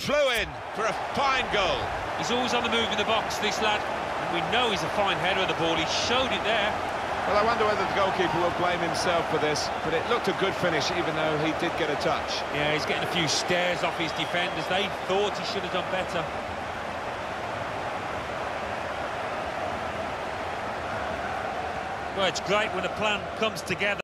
flew in for a fine goal. He's always on the move in the box, this lad. And we know he's a fine header of the ball. He showed it there. Well, I wonder whether the goalkeeper will blame himself for this, but it looked a good finish, even though he did get a touch. Yeah, he's getting a few stares off his defenders. They thought he should have done better. Well, it's great when a plan comes together.